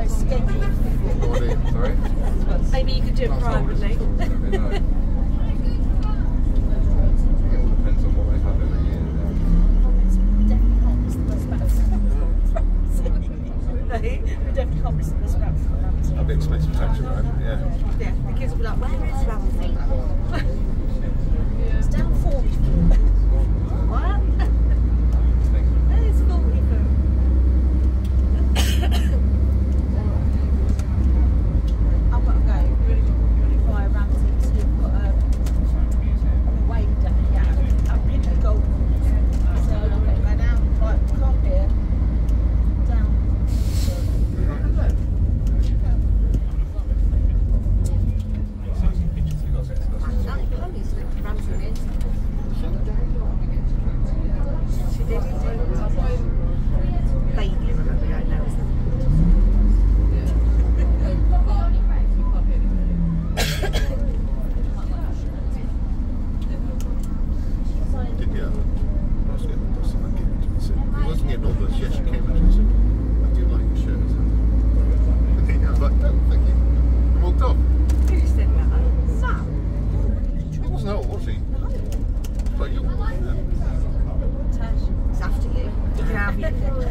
Sorry? Maybe you could do it privately. It all depends on what they have every year. We definitely can't miss the scraps. A bit expensive taxi ride, yeah. Yeah, the kids will be like, where is Ramsey? It's down 40 foot. What? That is 40 foot. I've got to go. Really via Ramsey to put a wave down. Yeah, I'm in the gold. So I've got to go down, like, come here, down. Vaguely remember going there. Did you? I was getting the bus and I came into the city. He wasn't getting all the bus, yes, she came into the city. I do like your shirt. And then I was like, no, thank you. And walked off. Who said that? Sam? He wasn't old, was he? But you. Tash, it's after you. You can have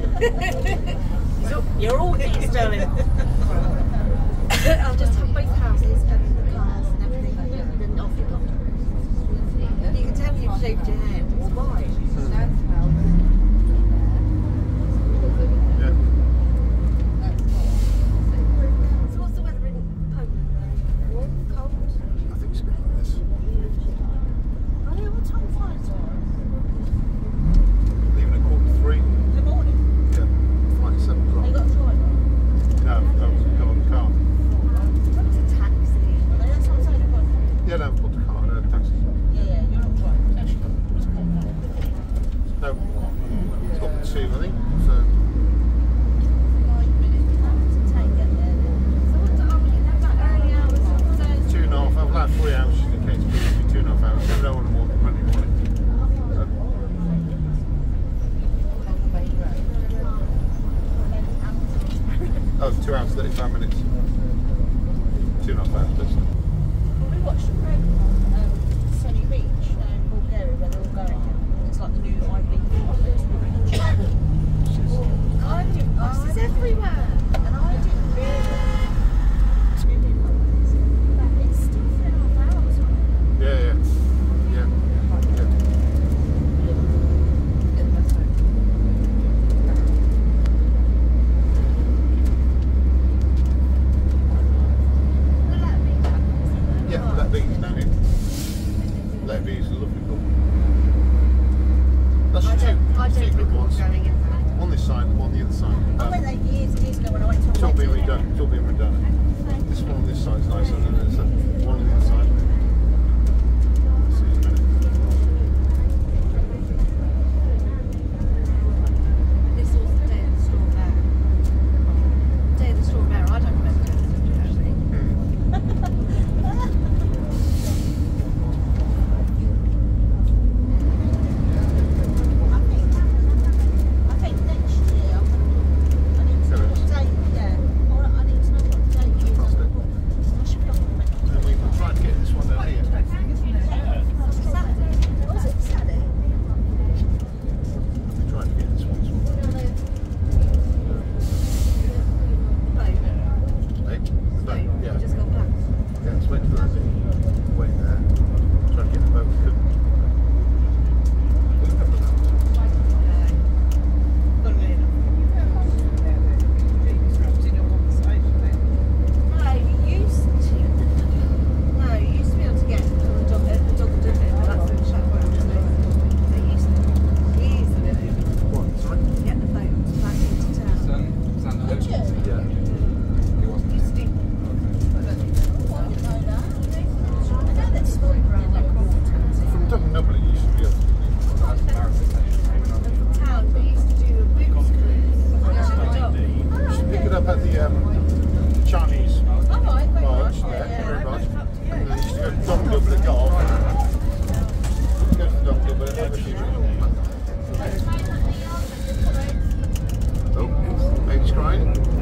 you. You're all here, Sterling. I'll just have both houses and the cars and everything, and then off you go. You can tell you've shaved your hair. It's white. Yeah. So what's the weather in Poland? Warm? Cold? I think it's a bit like this. Oh yeah, what time flies on? Leaving at 3:45. In the morning. Yeah. Flight at 7 o'clock. You got a driver? No, I was going the car. It's a taxi. No, that's what I'm saying. Yeah, no, put the car, taxi. Yeah, you're not driving. No, it's got 2, I think. So. 5 minutes to take it there. So what time are you in that early hours on Thursday? 2.5 hours, I've allowed 3 hours just in case, but it'll be 2.5 hours. So no one in the morning, Monday morning. Oh, 2 hours, 35 minutes. 2.5 hours, basically. We watched a program on Sunny Beach in Bulgaria where they're all going. It's like the new IB beach. I didn't. Oh, it's everywhere. And I didn't realise. It's still 3.5 hours. Yeah, yeah. Yeah. Yeah, that beach down here. That beach is a lovely call. That's I don't two good recall ones. going in there. On this side, one on the other side. I went there years and years ago when I went to It's all been wedding. redone. It's all been redone. This one on this side is nicer than there's one on the other side. See in a minute. This was the day of the storm there. Day of the storm there, I don't remember doing it actually. I think next year I need to know what date, yeah. Or I need to know what date it is. That's it. I should be on the And we can try and get this one down here. Saturday. Was it Saturday? We try and get this one. Hey? Yeah. Just go back. Yeah, let's wait for that bit. Wait there. Try and get the boat. No, you used to. No, you used to be able to get the dog would do it, but that's in the chaperone. They used to years ago What? Sorry? get the boat back into town. Sandhurst. Did you? Yeah. He wasn't. Used to do. I didn't know that. I know that story around that From Dungnubble, it used to be able to do. town, we used to do a boots cruise. You should pick it up at the Chinese Alright, very barge much. there, Yeah, very much. yeah. And then you used to go to Dungnubble and golf. Go to Dungnubble and have a few drinks. Oh, baby's crying.